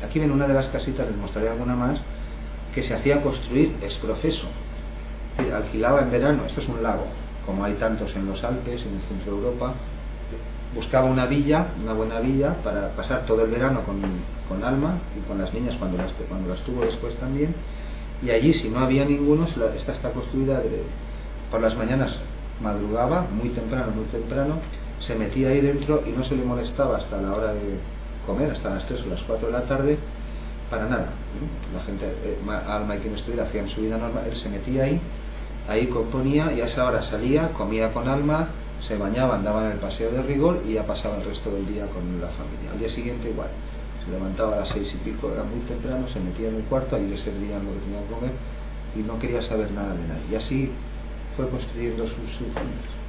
aquí ven una de las casitas, les mostraré alguna más, que se hacía construir ex profeso. Es decir, alquilaba en verano, esto es un lago, como hay tantos en los Alpes, en el centro de Europa, buscaba una villa, una buena villa, para pasar todo el verano con Alma y con las niñas cuando las tuvo después también, y allí si no había ninguno, esta está construida por las mañanas, madrugaba muy temprano, se metía ahí dentro y no se le molestaba hasta la hora de comer, hasta las 3 o las 4 de la tarde, para nada. La gente, Alma y quien estuviera, hacían su vida normal, él se metía ahí componía, y a esa hora salía, comía con Alma, se bañaba, andaba en el paseo de rigor y ya pasaba el resto del día con la familia. Al día siguiente igual, se levantaba a las 6 y pico, era muy temprano, se metía en el cuarto, allí le servían lo que tenía que comer y no quería saber nada de nadie. Y así fue construyendo sus familias.